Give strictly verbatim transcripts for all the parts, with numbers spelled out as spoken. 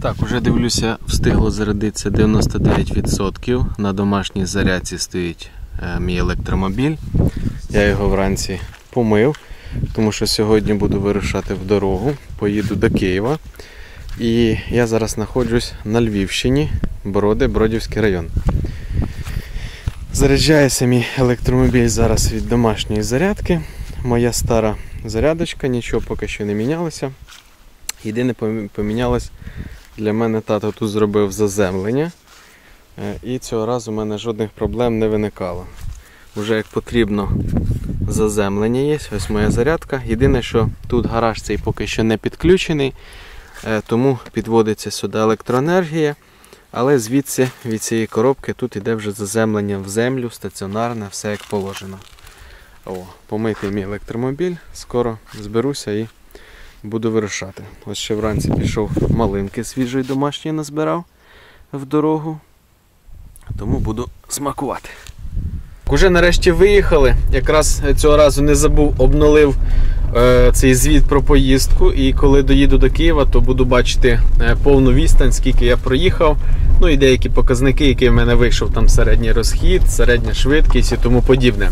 Так, уже дивлюся, встигло зарядитися дев'яносто дев'ять відсотків. На домашній зарядці стоїть е, мій електромобіль. Я його вранці помив, тому що сьогодні буду вирушати в дорогу. Поїду до Києва. І я зараз знаходжусь на Львівщині, Броди, Бродівський район. Заряджається мій електромобіль зараз від домашньої зарядки. Моя стара зарядочка, нічого поки що не мінялося. Єдине помінялось, для мене тато тут зробив заземлення. І цього разу в мене жодних проблем не виникало. Вже як потрібно заземлення є, ось моя зарядка. Єдине, що тут гараж цей поки що не підключений, тому підводиться сюди електроенергія. Але звідси, від цієї коробки, тут йде вже заземлення в землю, стаціонарне, все як положено. О, помитий мій електромобіль, скоро зберуся і буду вирушати. Ось ще вранці пішов малинки свіжої домашньої назбирав в дорогу, тому буду смакувати. Уже нарешті виїхали, якраз цього разу не забув, обнулив е, цей звіт про поїздку, і коли доїду до Києва, то буду бачити е, повну відстань, скільки я проїхав, ну і деякі показники, які в мене вийшов, там середній розхід, середня швидкість і тому подібне.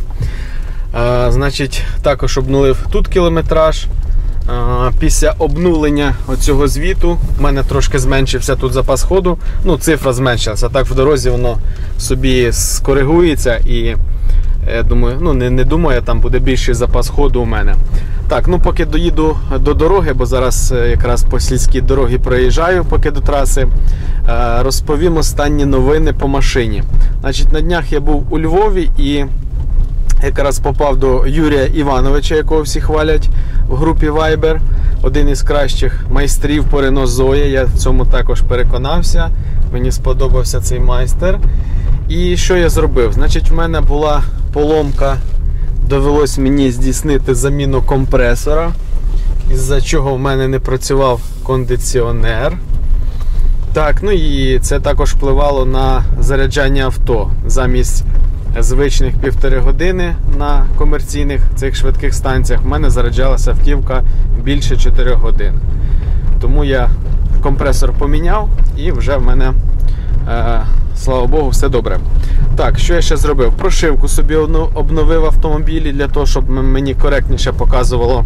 Е, значить, також обнулив тут кілометраж. Після обнулення оцього звіту в мене трошки зменшився тут запас ходу. Ну, цифра зменшилася. Так в дорозі воно собі скоригується і я думаю, ну не, не думаю, там буде більший запас ходу у мене. Так, ну поки доїду до дороги, бо зараз якраз по сільській дорогі проїжджаю, поки до траси, розповім останні новини по машині. Значить, на днях я був у Львові і якраз попав до Юрія Івановича, якого всі хвалять в групі Viber. Один із кращих майстрів по Renault Zoe. Я в цьому також переконався. Мені сподобався цей майстер. І що я зробив? Значить, в мене була поломка. Довелось мені здійснити заміну компресора, із-за чого в мене не працював кондиціонер. Так, ну і це також впливало на заряджання авто. Замість звичних півтори години на комерційних цих швидких станціях в мене заряджалася автівка більше чотирьох годин. Тому я компресор поміняв і вже в мене, е, слава Богу, все добре. Так, що я ще зробив? Прошивку собі обновив в автомобілі для того, щоб мені коректніше показувало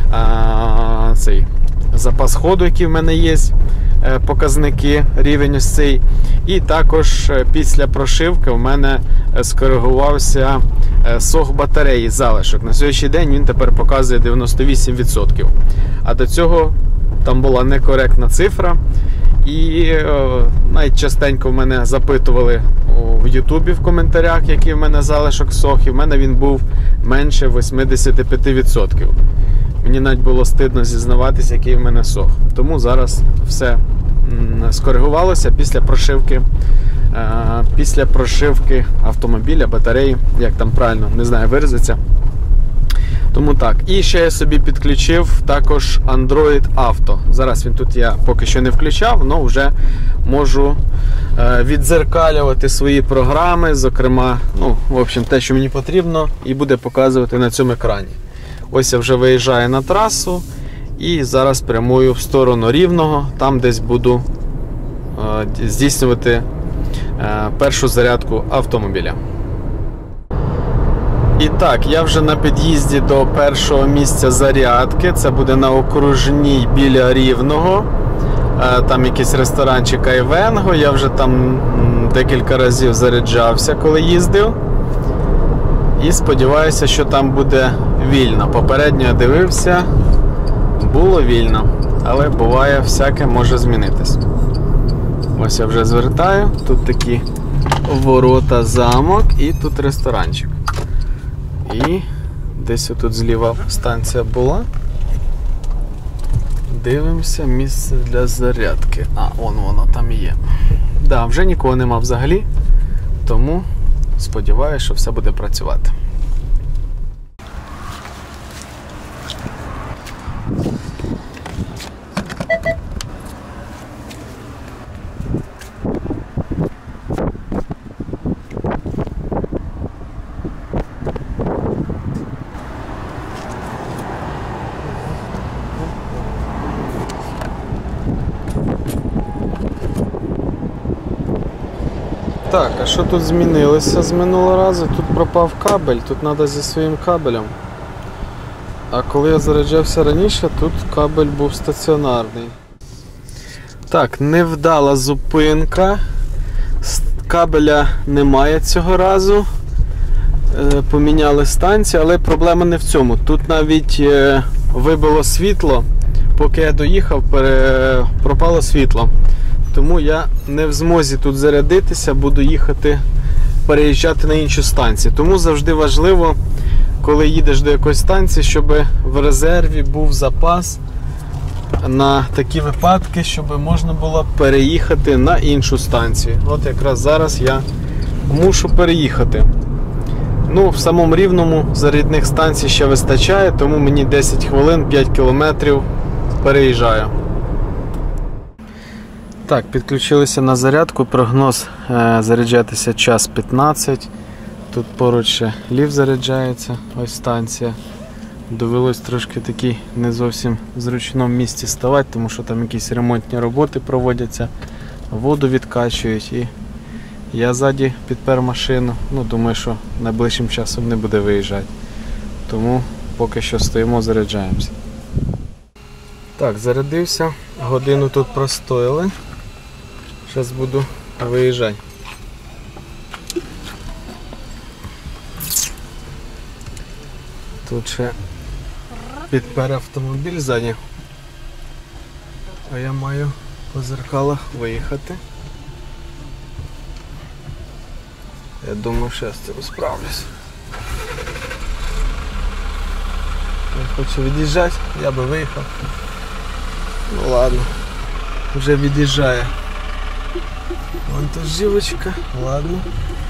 е, цей запас ходу, який в мене є, показники, рівень ось цей. І також після прошивки в мене скоригувався сох батареї, залишок. На сьогоднішній день він тепер показує дев'яносто вісім відсотків. А до цього там була некоректна цифра. І навіть частенько в мене запитували в Ютубі в коментарях, який в мене залишок сох, і в мене він був менше вісімдесят п'ять відсотків. Мені навіть було стидно зізнаватися, який в мене сох. Тому зараз все скоригувалося після прошивки, після прошивки автомобіля, батареї, як там правильно, не знаю, виразиться. Тому так. І ще я собі підключив також Android Auto. Зараз він тут я поки що не включав, але вже можу віддзеркалювати свої програми, зокрема, ну, в общем, те, що мені потрібно, і буде показувати на цьому екрані. Ось я вже виїжджаю на трасу і зараз прямую в сторону Рівного, там десь буду е, здійснювати е, першу зарядку автомобіля. І так, я вже на під'їзді до першого місця зарядки, це буде на окружній біля Рівного, е, там якийсь ресторанчик Айвенго, я вже там декілька разів заряджався, коли їздив. І сподіваюся, що там буде вільно. Попередньо я дивився, було вільно, але буває всяке, може змінитись. Ось я вже звертаю, тут такі ворота, замок і тут ресторанчик. І десь отут зліва станція була. Дивимося, місце для зарядки. А, вон воно там є. Да, вже нікого нема взагалі, тому сподіваюся, що все буде працювати. Так, а що тут змінилося з минулого разу? Тут пропав кабель, тут треба зі своїм кабелем. А коли я заряджався раніше, тут кабель був стаціонарний. Так, невдала зупинка. Кабеля немає цього разу. Поміняли станцію, але проблема не в цьому. Тут навіть вибило світло, поки я доїхав, пропало світло. Тому я не в змозі тут зарядитися, буду їхати, переїжджати на іншу станцію. Тому завжди важливо, коли їдеш до якоїсь станції, щоб в резерві був запас на такі випадки, щоб можна було переїхати на іншу станцію. От якраз зараз я мушу переїхати. Ну, в самому Рівному зарядних станцій ще вистачає, тому мені десять хвилин, п'ять кілометрів переїжджаю. Так, підключилися на зарядку, прогноз е, заряджатися час п'ятнадцять. Тут поруч ще ліфт заряджається, ось станція. Довелось трошки такий не зовсім зручному місці ставати, тому що там якісь ремонтні роботи проводяться, воду відкачують, і я ззаді підпер машину. Ну, думаю, що найближчим часом не буде виїжджати. Тому поки що стоїмо, заряджаємося. Так, зарядився, годину тут простояли. Зараз буду виїжджати. Тут ще підпер автомобіль ззаді. А я маю по зеркалах виїхати. Я думаю, що я з цим справлюсь. Я хочу від'їжджати, я би виїхав. Ну ладно, вже від'їжджає. Вантажівочка, ладно.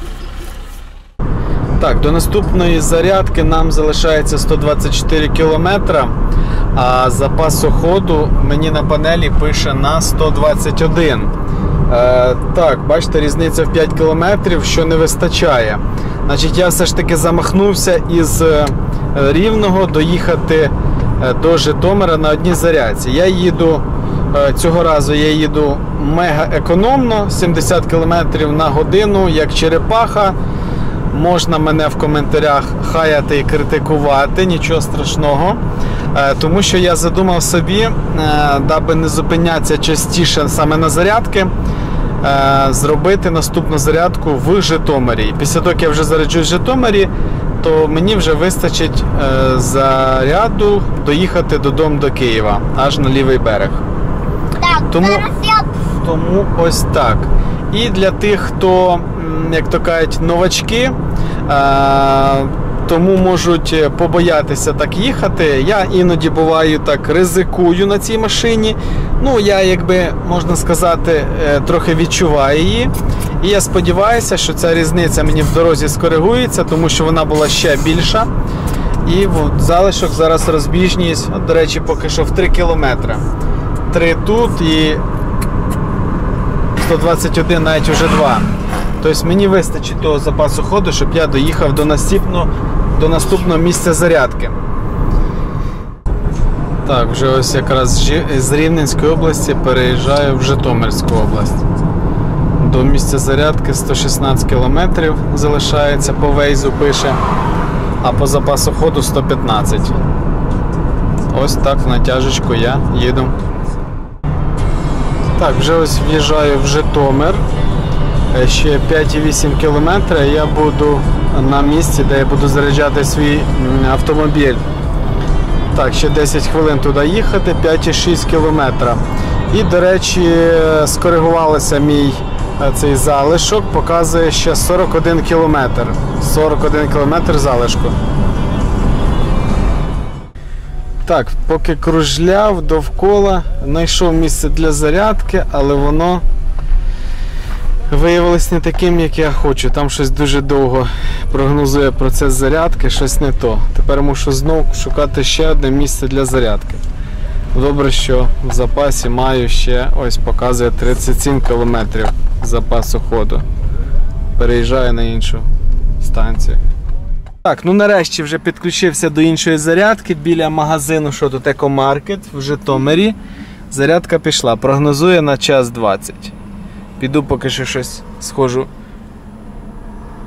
Так, до наступної зарядки нам залишається сто двадцять чотири кілометри, а запасу ходу мені на панелі пише на сто двадцять один. Е, так, бачите, різниця в п'ять кілометрів, що не вистачає. Значить, я все ж таки замахнувся із Рівного доїхати до Житомира на одній зарядці. Я їду, цього разу я їду мега економно, сімдесят кілометрів на годину, як черепаха. Можна мене в коментарях хаяти і критикувати, нічого страшного. Тому що я задумав собі, даби не зупинятися частіше саме на зарядки, зробити наступну зарядку в Житомирі. Після того, як я вже заряджусь в Житомирі, то мені вже вистачить заряду доїхати додому до Києва, аж на лівий берег. Так, тому, зараз я... тому ось так. І для тих, хто, як то кажуть, новачки, тому можуть побоятися так їхати. Я іноді буваю так ризикую на цій машині. Ну, я, якби, можна сказати, трохи відчуваю її. І я сподіваюся, що ця різниця мені в дорозі скоригується, тому що вона була ще більша. І залишок зараз розбіжність, от, до речі, поки що в три кілометри. три тут і сто двадцять один навіть вже два. Тобто мені вистачить того запасу ходу, щоб я доїхав до наступного, до наступного місця зарядки. Так, вже ось якраз з Рівненської області переїжджаю в Житомирську область. До місця зарядки сто шістнадцять кілометрів залишається, по вейзу пише, а по запасу ходу сто п'ятнадцять. Ось так в натяжечку я їду. Так, вже ось в'їжджаю в Житомир. Ще п'ять цілих вісім десятих кілометра я буду на місці, де я буду заряджати свій автомобіль. Так, ще десять хвилин туди їхати, п'ять цілих шість десятих кілометра. І, до речі, скоригувалося мій цей залишок, показує ще сорок один кілометр. сорок один кілометр залишку. Так, поки кружляв довкола, знайшов місце для зарядки, але воно виявилось не таким, як я хочу. Там щось дуже довго прогнозує процес зарядки, щось не то. Тепер мушу знову шукати ще одне місце для зарядки. Добре, що в запасі маю ще, ось показує тридцять сім кілометрів запасу ходу. Переїжджаю на іншу станцію. Так, ну нарешті вже підключився до іншої зарядки біля магазину, що тут, Екомаркет в Житомирі. Зарядка пішла, прогнозує на час двадцять. Піду поки що щось схожу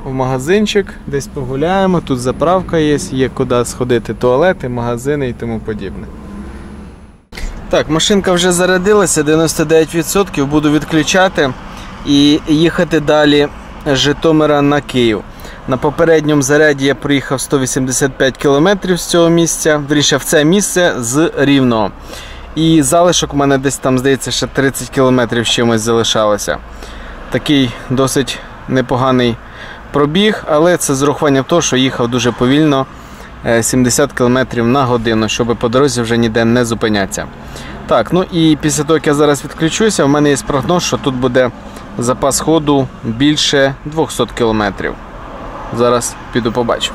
в магазинчик, десь погуляємо, тут заправка є, є куди сходити, туалети, магазини і тому подібне. Так, машинка вже зарядилася, дев'яносто дев'ять відсотків, буду відключати і їхати далі з Житомира на Київ. На попередньому заряді я проїхав сто вісімдесят п'ять кілометрів з цього місця, вірніше в це місце з Рівного. І залишок у мене десь там, здається, ще тридцять кілометрів з чимось залишалося. Такий досить непоганий пробіг, але це з урахуванням того, що їхав дуже повільно, сімдесят кілометрів на годину, щоб по дорозі вже ніде не зупинятися. Так, ну і після того, як я зараз відключуся, в мене є прогноз, що тут буде запас ходу більше двохсот кілометрів. Зараз піду побачу.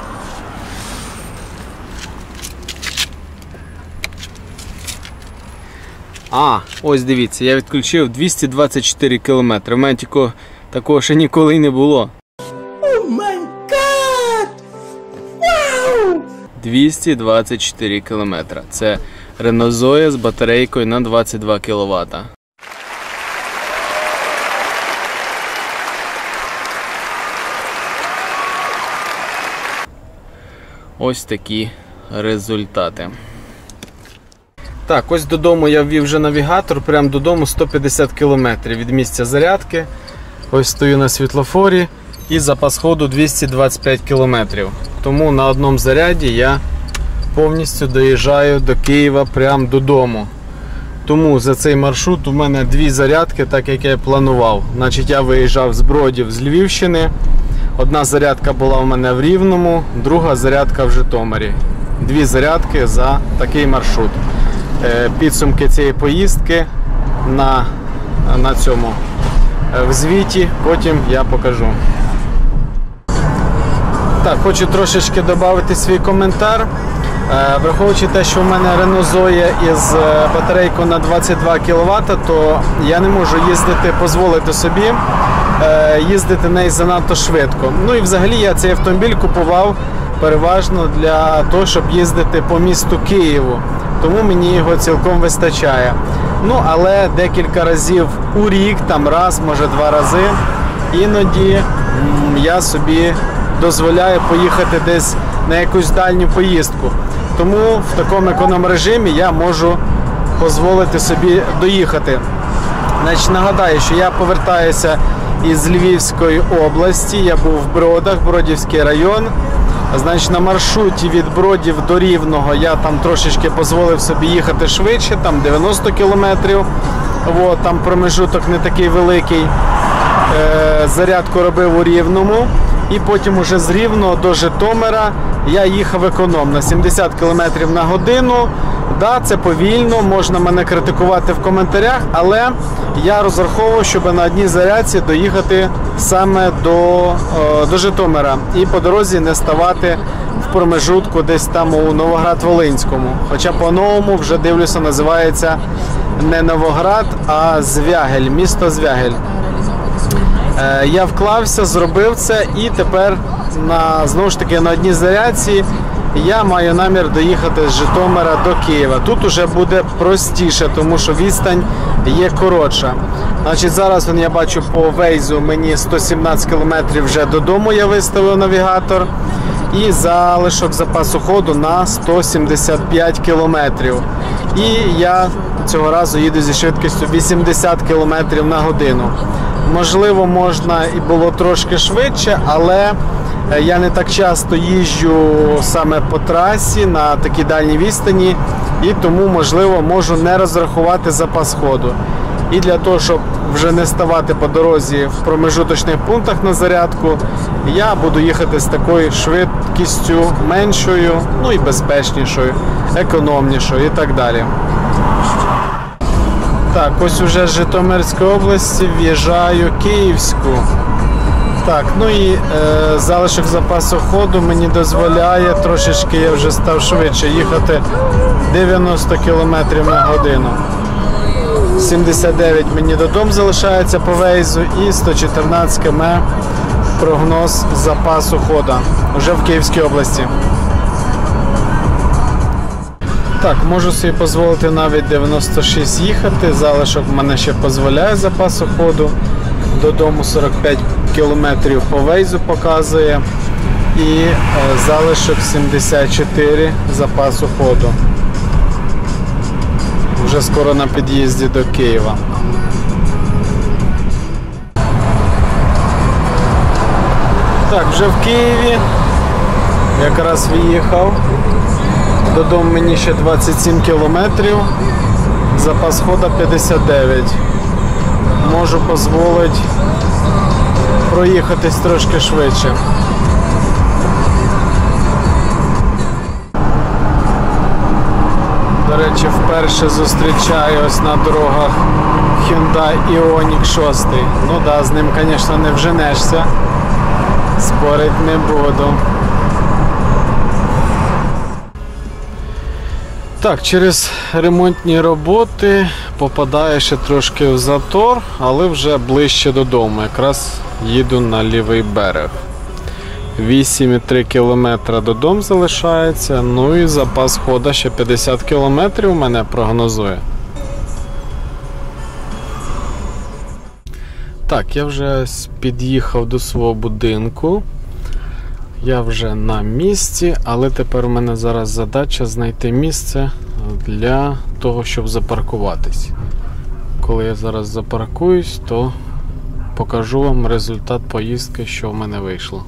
А, ось дивіться, я відключив двісті двадцять чотири кілометри. У мене тільки такого ще ніколи й не було. О май гад! Вау! двісті двадцять чотири кілометри. Це Renault Zoe з батарейкою на двадцять два кіловата. Ось такі результати. Так, ось додому я ввів вже навігатор, прямо додому сто п'ятдесят кілометрів від місця зарядки. Ось стою на світлофорі і запас ходу двісті двадцять п'ять кілометрів. Тому на одному заряді я повністю доїжджаю до Києва прямо додому. Тому за цей маршрут у мене дві зарядки, так як я планував. Значить, я виїжджав з Бродів, з Львівщини. Одна зарядка була у мене в Рівному, друга зарядка в Житомирі. Дві зарядки за такий маршрут. Підсумки цієї поїздки на, на цьому в звіті, потім я покажу. Так, хочу трошечки додати свій коментар. Враховуючи те, що в мене Renault Zoe із батарейкою на двадцять два кіловата, то я не можу їздити, дозволити собі їздити нею занадто швидко. Ну і взагалі я цей автомобіль купував переважно для того, щоб їздити по місту Києву. Тому мені його цілком вистачає. Ну, але декілька разів у рік, там раз, може два рази, іноді я собі дозволяю поїхати десь на якусь дальню поїздку. Тому в такому економ-режимі я можу дозволити собі доїхати. Значить, нагадаю, що я повертаюся із Львівської області, я був в Бродах, Бродівський район. Значить, на маршруті від Бродів до Рівного я там трошечки дозволив собі їхати швидше, там дев'яносто кілометрів. От, там промежуток не такий великий. Е, зарядку робив у Рівному. І потім уже з Рівного до Житомира я їхав економно, сімдесят кілометрів на годину. Да, це повільно, можна мене критикувати в коментарях, але я розраховував, щоб на одній зарядці доїхати саме до, до Житомира і по дорозі не ставати в промежутку десь там у Новоград-Волинському. Хоча по-новому вже дивлюся, називається не Новоград, а Звягель, місто Звягель. Я вклався, зробив це і тепер на, знову ж таки на одній зарядці я маю намір доїхати з Житомира до Києва. Тут уже буде простіше, тому що відстань є коротша. Значить, зараз я бачу по вейзу, мені сто сімнадцять кілометрів вже додому я виставив навігатор. І залишок запасу ходу на сто сімдесят п'ять кілометрів. І я цього разу їду зі швидкістю вісімдесят кілометрів на годину. Можливо, можна і було трошки швидше, але я не так часто їжджу саме по трасі на такій дальній відстані, і тому, можливо, можу не розрахувати запас ходу. І для того, щоб вже не ставати по дорозі в промежуточних пунктах на зарядку, я буду їхати з такою швидкістю меншою, ну і безпечнішою, економнішою і так далі. Так, ось уже з Житомирської області в'їжджаю Київську. Так, ну і е, залишок запасу ходу мені дозволяє, трошечки я вже став швидше їхати, дев'яносто кілометрів на годину. сімдесят дев'ять мені додому залишається по вейзу і сто чотирнадцять кілометрів прогноз запасу ходу вже в Київській області. Так, можу собі дозволити навіть дев'яносто шість їхати, залишок в мене ще дозволяє запасу ходу. додому сорок п'ять кілометрів по Вейзу показує. І е, залишок сімдесят чотири запасу ходу. Вже скоро на під'їзді до Києва. Так, вже в Києві. Якраз виїхав. Додому мені ще двадцять сім кілометрів. Запас ходу п'ятдесят дев'ять. Можу дозволити проїхатись трошки швидше. До речі, вперше зустрічаю ось на дорогах Hyundai Ioniq шість. Ну да, з ним, звісно, не вженешся. Спорить не буду. Так, через ремонтні роботи попадаю ще трошки в затор, але вже ближче додому. Якраз їду на лівий берег. вісім цілих три кілометра додому залишається, ну і запас ходу ще п'ятдесят кілометрів мене прогнозує. Так, я вже під'їхав до свого будинку. Я вже на місці, але тепер у мене зараз задача знайти місце для того, щоб запаркуватись. Коли я зараз запаркуюсь, то покажу вам результат поїздки, що в мене вийшло.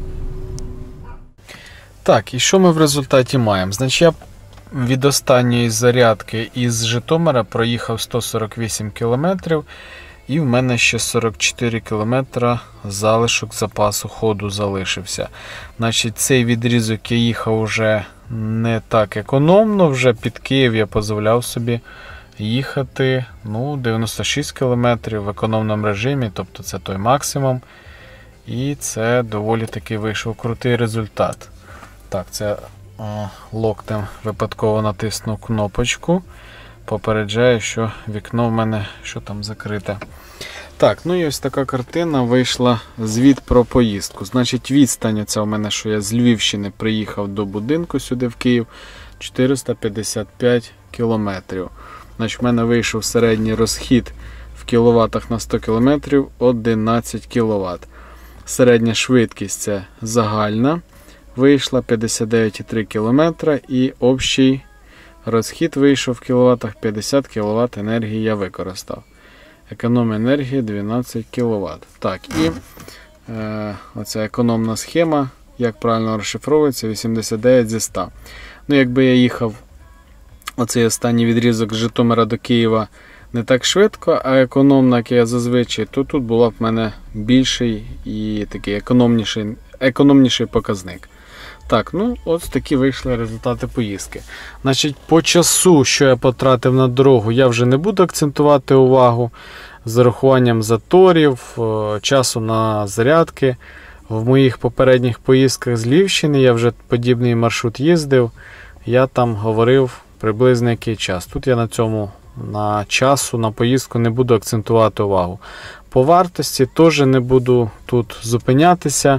Так, і що ми в результаті маємо? Значить, я від останньої зарядки із Житомира проїхав сто сорок вісім кілометрів, і в мене ще сорок чотири кілометри залишок запасу ходу залишився. Значить, цей відрізок я їхав вже не так економно, вже під Київ я дозволяв собі їхати ну, дев'яносто шість кілометрів в економному режимі, тобто це той максимум. І це доволі таки вийшов крутий результат. Так, це о, локтем випадково натиснув кнопочку. Попереджаю, що вікно в мене що там закрите. Так, ну і ось така картина вийшла. Звіт про поїздку. Значить, відстань ця у мене, що я з Львівщини приїхав до будинку сюди в Київ, чотириста п'ятдесят п'ять кілометрів. Значить, в мене вийшов середній розхід в кіловатах на сто кілометрів одинадцять кіловат. Середня швидкість це загальна. Вийшла п'ятдесят дев'ять цілих три кілометра і общий розхід вийшов в кіловатах п'ятдесят кіловат енергії я використав. Економ енергії дванадцять кіловат. Так, і е, оця економна схема, як правильно розшифровується, вісімдесят дев'ять зі ста. Ну, якби я їхав оцей останній відрізок з Житомира до Києва не так швидко, а економно, як я зазвичай, то тут була б в мене більший і такий економніший, економніший показник. Так, ну ось такі вийшли результати поїздки. Значить, по часу, що я потратив на дорогу, я вже не буду акцентувати увагу. З урахуванням заторів, часу на зарядки. В моїх попередніх поїздках з Львівщини я вже подібний маршрут їздив. Я там говорив приблизно який час. Тут я на цьому, на часу, на поїздку не буду акцентувати увагу. По вартості теж не буду тут зупинятися.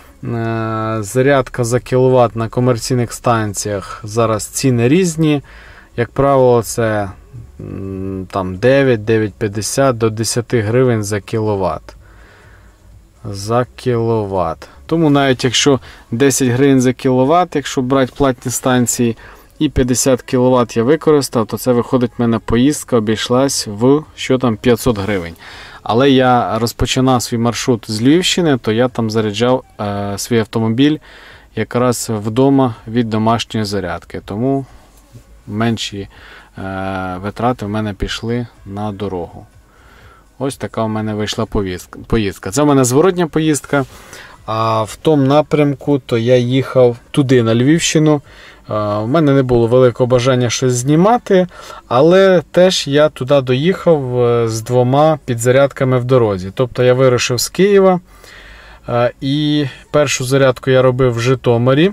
Зарядка за кіловат на комерційних станціях зараз ціни різні. Як правило, це там дев'ять, дев'ять п'ятдесят до десять гривень за кіловат. За кіловат. Тому навіть якщо десять гривень за кіловат, якщо брати платні станції, і п'ятдесят кіловат я використав, то це виходить в мене поїздка обійшлась в що там п'ятсот гривень. Але я розпочинав свій маршрут з Львівщини, то я там заряджав е, свій автомобіль якраз вдома від домашньої зарядки. Тому менші е, витрати в мене пішли на дорогу. Ось така у мене вийшла поїздка. Це в мене зворотня поїздка. А в тому напрямку то я їхав туди, на Львівщину. У мене не було великого бажання щось знімати, але теж я туди доїхав з двома підзарядками в дорозі. Тобто я вирушив з Києва і першу зарядку я робив в Житомирі.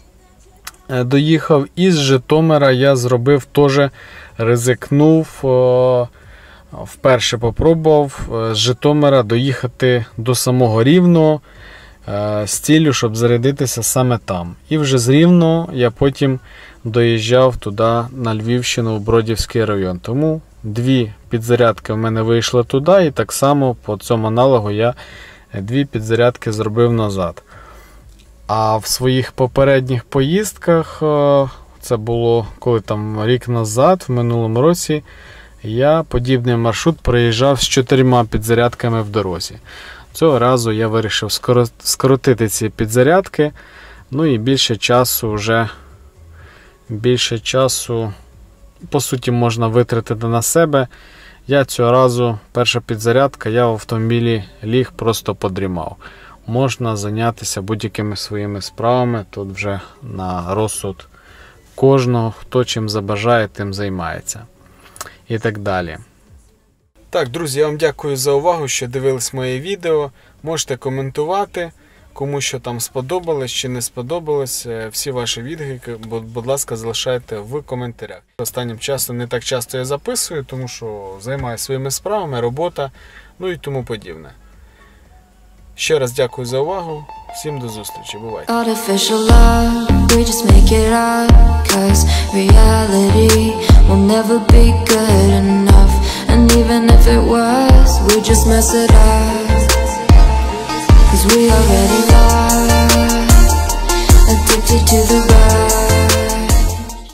Доїхав із Житомира я зробив теж, ризикнув, вперше попробував з Житомира доїхати до самого Рівного. з ціллю, щоб зарядитися саме там. І вже з Рівного я потім доїжджав туди, на Львівщину, в Бродівський район. Тому дві підзарядки в мене вийшли туди, і так само по цьому аналогу я дві підзарядки зробив назад. А в своїх попередніх поїздках, це було коли там рік назад, в минулому році, я подібний маршрут проїжджав з чотирма підзарядками в дорозі. Цього разу я вирішив скоротити ці підзарядки, ну і більше часу вже, більше часу, по суті, можна витратити на себе. Я цього разу, перша підзарядка, я в автомобілі ліг, просто подрімав. Можна зайнятися будь-якими своїми справами, тут вже на розсуд кожного, хто чим забажає, тим займається. І так далі. Так, друзі, я вам дякую за увагу, що дивились моє відео. Можете коментувати, кому що там сподобалось чи не сподобалось. Всі ваші відгуки, будь ласка, залишайте в коментарях. Останнім часом не так часто я записую, тому що займаюся своїми справами, робота, ну і тому подібне. Ще раз дякую за увагу. Всім до зустрічі. Бувайте. Artificial love, we just make it up, 'cause reality will never be good enough. And even if it was, we just mess it up, 'cause we already lost, addicted to the rush.